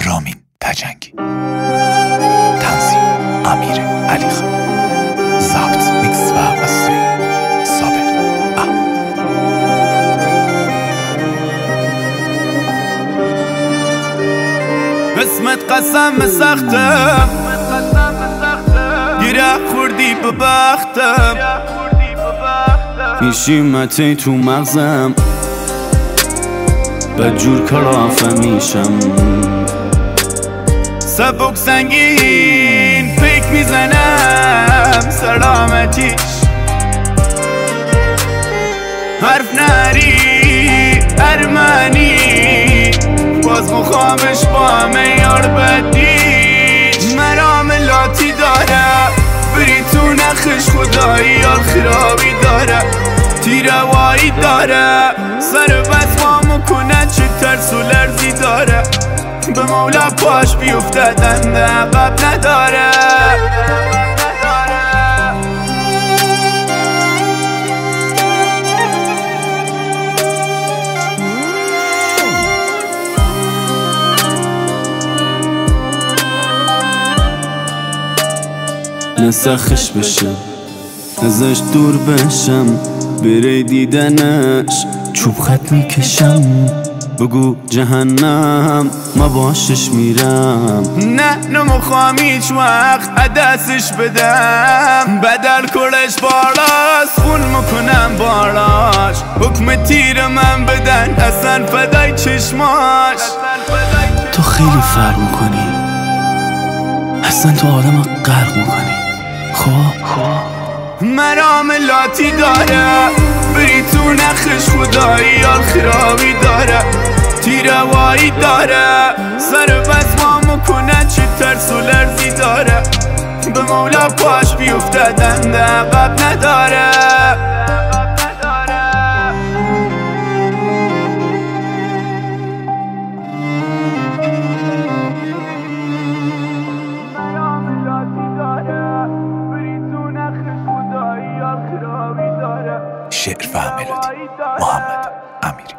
رامین تجنگی، تنظیم امیر علی خان، ضبط میکس و مستری صابر احمد. قسمت قسم سختم، گیره خوردی به بختم، پیشیمتی تو مغزم، بدجور کلافه میشم، سبک سنگین پیک میزنم سلامتیش، حرف نری ارمنی باز مخامش با میار بدیش، مرام لاتی داره بری تو نخش خدایی یار خرابی داره، تیروایی داره سر بس ما مکنه چه ترس و لرزی داره، به مولا پاش بیفتدن عقب نداره. نسخش بشم ازش دور بشم، بره دیدنش چوب خط میکشم، بگو جهنم ما باشش میرم، نه نمیخوام هیچ وقت دستش بدم، بدل کلش بالاست خون میکنم بالاش، حکم تیر من بدن اصلا فدای چشماش، تو خیلی فرق میکنی اصلا تو آدم غرق میکنی، مرام لاتی داره بری تو نخش خدایی یار خرابی داره، تیروایی داره سر بس ما مکنه چه ترس و لرزی داره، به مولا پاش بیفتدن عقب نداره. شعر و ملودی محمد امیری.